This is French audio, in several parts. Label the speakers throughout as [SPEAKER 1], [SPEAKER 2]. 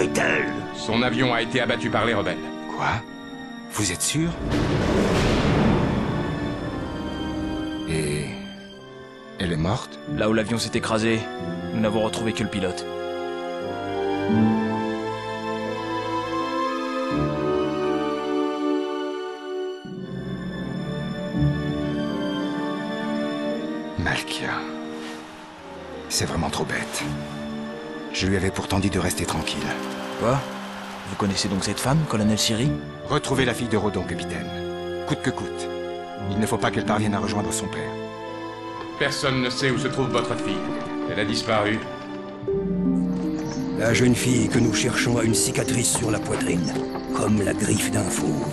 [SPEAKER 1] est-elle?
[SPEAKER 2] Son avion a été abattu par les rebelles.
[SPEAKER 3] Quoi? Vous êtes sûr? Et... elle est morte?
[SPEAKER 4] Là où l'avion s'est écrasé, nous n'avons retrouvé que le pilote.
[SPEAKER 3] Malkia. C'est vraiment trop bête. Je lui avais pourtant dit de rester tranquille.
[SPEAKER 4] Quoi? Vous connaissez donc cette femme, colonel Siri?
[SPEAKER 3] Retrouvez la fille de Rodon, capitaine. Coûte que coûte. Il ne faut pas qu'elle parvienne à rejoindre son père.
[SPEAKER 2] Personne ne sait où se trouve votre fille. Elle a disparu.
[SPEAKER 1] La jeune fille que nous cherchons a une cicatrice sur la poitrine, comme la griffe d'un fauve.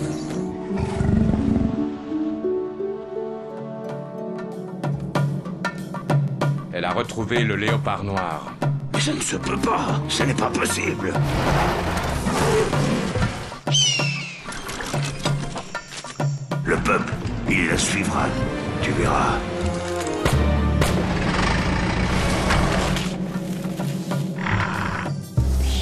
[SPEAKER 2] Elle a retrouvé le léopard noir.
[SPEAKER 1] Mais ça ne se peut pas, ce n'est pas possible. Le peuple, il la suivra, tu verras.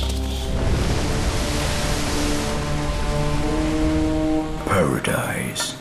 [SPEAKER 1] Paradise.